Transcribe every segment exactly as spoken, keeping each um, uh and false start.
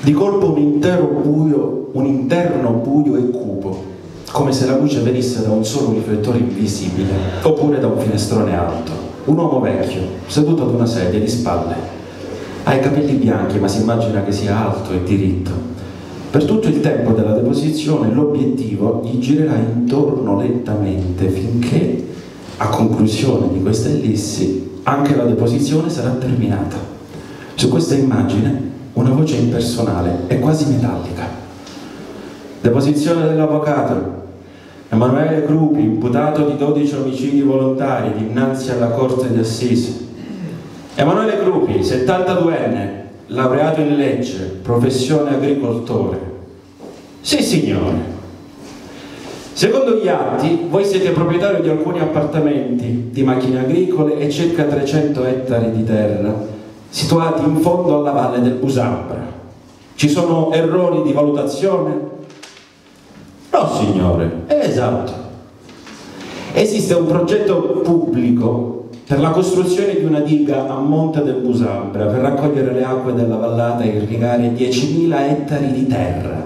Di colpo un intero buio, un interno buio e cupo, come se la luce venisse da un solo riflettore invisibile, oppure da un finestrone alto. Un uomo vecchio, seduto ad una sedia di spalle. Ha i capelli bianchi, ma si immagina che sia alto e diritto. Per tutto il tempo della deposizione l'obiettivo gli girerà intorno lentamente finché, a conclusione di questa ellissi, anche la deposizione sarà terminata. Su questa immagine una voce impersonale e quasi metallica. Deposizione dell'avvocato. Emanuele Crupi, imputato di dodici omicidi volontari dinanzi alla Corte di Assise. Emanuele Crupi, settantaduenne, laureato in legge, professione agricoltore. Sì, signore. Secondo gli atti, voi siete proprietario di alcuni appartamenti, di macchine agricole e circa trecento ettari di terra, situati in fondo alla valle del Busambra. Ci sono errori di valutazione? No, signore, è esatto. Esiste un progetto pubblico per la costruzione di una diga a monte del Busambra per raccogliere le acque della vallata e irrigare diecimila ettari di terra.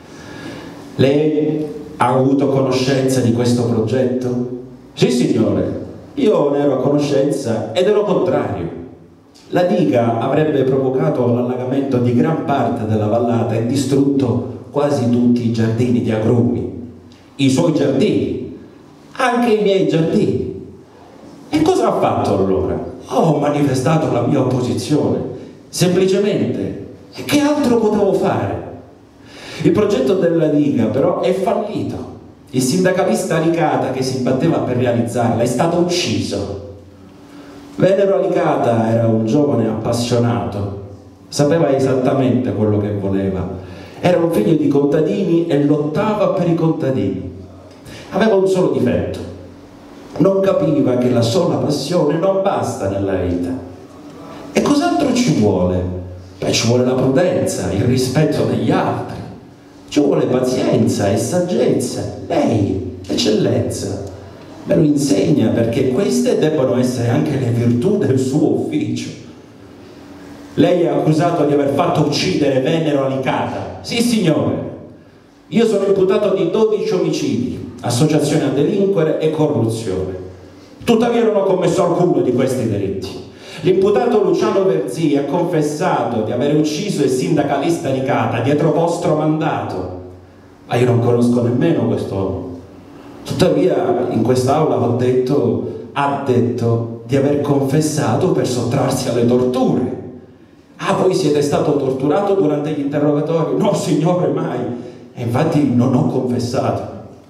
Lei ha avuto conoscenza di questo progetto? Sì, signore, io ne ero a conoscenza ed ero contrario. La diga avrebbe provocato l'allagamento di gran parte della vallata e distrutto quasi tutti i giardini di agrumi. I suoi giardini, anche i miei giardini. E cosa ha fatto allora? Ho manifestato la mia opposizione, semplicemente. E che altro potevo fare? Il progetto della diga però è fallito. Il sindacalista Alicata che si batteva per realizzarla è stato ucciso. Venero Alicata era un giovane appassionato, sapeva esattamente quello che voleva, era un figlio di contadini e lottava per i contadini. Aveva un solo difetto: non capiva che la sola passione non basta nella vita. E cos'altro ci vuole? Beh, ci vuole la prudenza, il rispetto degli altri, ci vuole pazienza e saggezza. Lei, eccellenza, me lo insegna, perché queste debbono essere anche le virtù del suo ufficio. Lei è accusato di aver fatto uccidere Venero Alicata. Sì, signore. Io sono imputato di dodici omicidi, associazione a delinquere e corruzione. Tuttavia non ho commesso alcuno di questi delitti. L'imputato Luciano Verzì ha confessato di aver ucciso il sindacalista Alicata dietro vostro mandato. Ma io non conosco nemmeno quest'uomo. Tuttavia in quest'aula ho detto, ha detto di aver confessato per sottrarsi alle torture. Ah, voi siete stato torturato durante gli interrogatori? No, signore, mai. E infatti non ho confessato.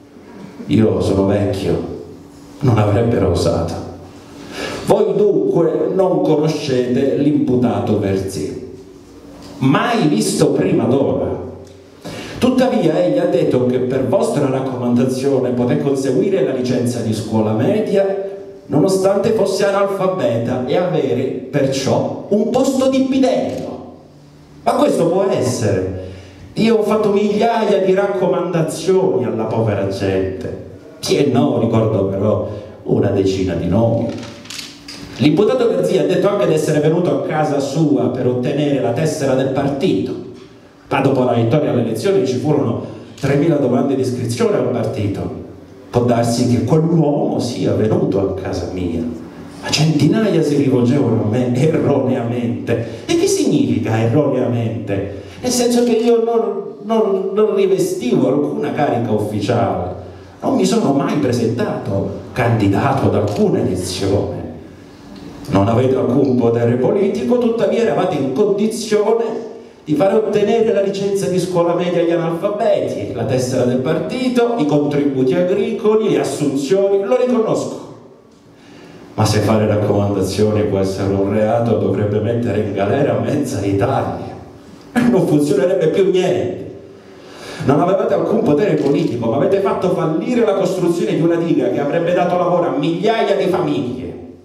Io sono vecchio, non avrebbero osato. Voi dunque non conoscete l'imputato Verzì, mai visto prima d'ora. Tuttavia egli ha detto che per vostra raccomandazione poté conseguire la licenza di scuola media nonostante fosse analfabeta e avere perciò un posto di bidello. Ma questo può essere? Io ho fatto migliaia di raccomandazioni alla povera gente. Sì e no, ricordo però una decina di nomi. L'imputato Verzì ha detto anche di essere venuto a casa sua per ottenere la tessera del partito. Ma dopo la vittoria alle elezioni ci furono tremila domande di iscrizione al partito. Può darsi che quell'uomo sia venuto a casa mia, ma centinaia si rivolgevano a me erroneamente. E che significa erroneamente? Nel senso che io non, non, non rivestivo alcuna carica ufficiale, non mi sono mai presentato candidato ad alcuna elezione. Non avete alcun potere politico, tuttavia eravate in condizione di fare ottenere la licenza di scuola media agli analfabeti, la tessera del partito, i contributi agricoli, le assunzioni, lo riconosco. Ma se fare raccomandazioni può essere un reato, dovrebbe mettere in galera mezza Italia. Non funzionerebbe più niente. Non avevate alcun potere politico, ma avete fatto fallire la costruzione di una diga che avrebbe dato lavoro a migliaia di famiglie.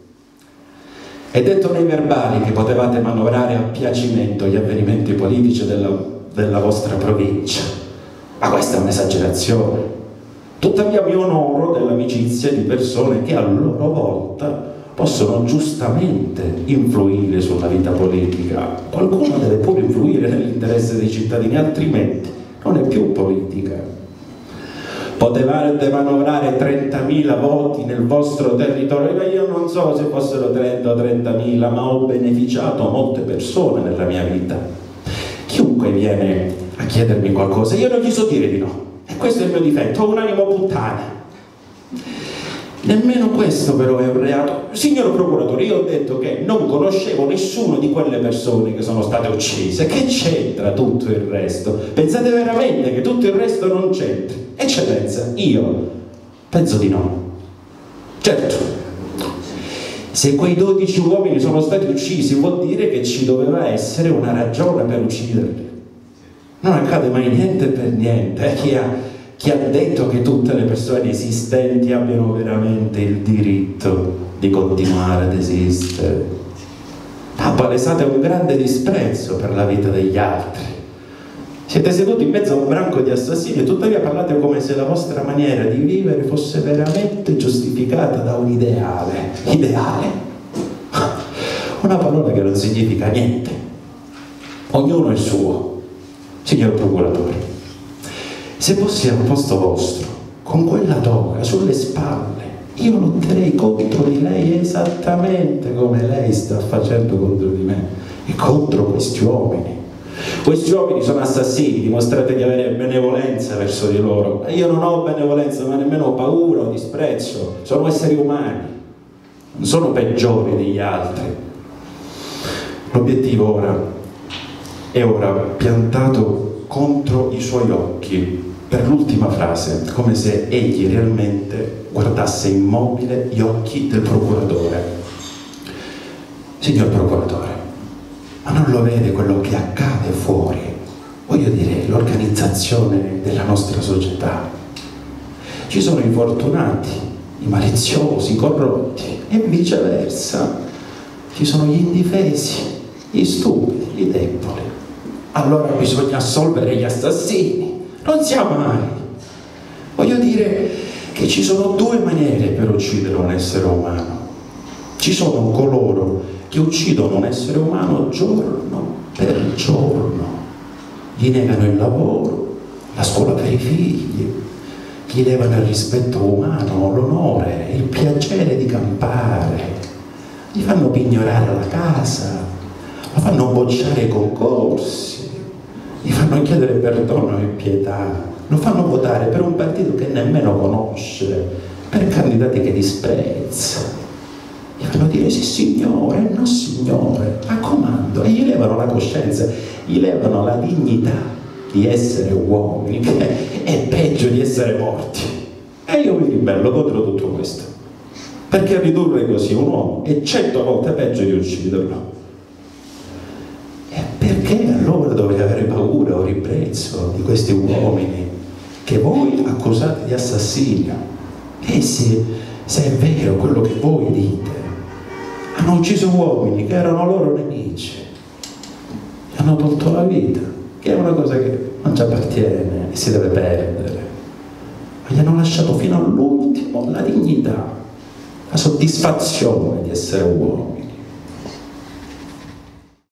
È detto nei verbali che potevate manovrare a piacimento gli avvenimenti politici della, della vostra provincia. Ma questa è un'esagerazione. Tuttavia mi onoro dell'amicizia di persone che a loro volta possono giustamente influire sulla vita politica. Qualcuno deve pure influire nell'interesse dei cittadini, altrimenti non è più politica. Potevate manovrare trentamila voti nel vostro territorio, ma io non so se fossero trenta o trentamila, ma ho beneficiato molte persone nella mia vita. Chiunque viene a chiedermi qualcosa, io non gli so dire di no, e questo è il mio difetto, ho un animo puttana. Nemmeno questo però è un reato. Signor procuratore, io ho detto che non conoscevo nessuno di quelle persone che sono state uccise. Che c'entra tutto il resto? Pensate veramente che tutto il resto non c'entri? Eccellenza, io penso di no. Certo, se quei dodici uomini sono stati uccisi vuol dire che ci doveva essere una ragione per ucciderli. Non accade mai niente per niente. Chi ha Chi ha detto che tutte le persone esistenti abbiano veramente il diritto di continuare ad esistere? Ha palesato un grande disprezzo per la vita degli altri. Siete seduti in mezzo a un branco di assassini e tuttavia parlate come se la vostra maniera di vivere fosse veramente giustificata da un ideale. Ideale? Una parola che non significa niente. Ognuno è il suo. Signor procuratore, se fossi al posto vostro, con quella toga sulle spalle, io lotterei contro di lei esattamente come lei sta facendo contro di me e contro questi uomini. Questi uomini sono assassini, dimostrate di avere benevolenza verso di loro. Io non ho benevolenza, ma nemmeno paura o disprezzo. Sono esseri umani, non sono peggiori degli altri. L'obiettivo ora è ora piantato contro i suoi occhi per l'ultima frase, come se egli realmente guardasse immobile gli occhi del procuratore. Signor procuratore, ma non lo vede quello che accade fuori? Voglio dire, l'organizzazione della nostra società. Ci sono i fortunati, i maliziosi, i corrotti, e viceversa. Ci sono gli indifesi, gli stupidi, i deboli. Allora bisogna assolvere gli assassini. Non sia mai. Voglio dire che ci sono due maniere per uccidere un essere umano. Ci sono coloro che uccidono un essere umano giorno per giorno. Gli negano il lavoro, la scuola per i figli, gli levano il rispetto umano, l'onore, il piacere di campare, gli fanno pignorare la casa, lo fanno bocciare i concorsi, gli fanno chiedere perdono e pietà, lo fanno votare per un partito che nemmeno conosce, per candidati che disprezza, gli fanno dire sì signore, no signore, a comando, e gli levano la coscienza, gli levano la dignità di essere uomini, che è peggio di essere morti. E io mi ribello contro tutto questo, perché ridurre così un uomo è cento volte peggio di ucciderlo. Perché allora dovrei avere paura o ribrezzo di questi uomini che voi accusate di assassinio? E se, se è vero quello che voi dite, hanno ucciso uomini che erano loro nemici, gli hanno tolto la vita, che è una cosa che non ci appartiene e si deve perdere, ma gli hanno lasciato fino all'ultimo la dignità, la soddisfazione di essere uomo.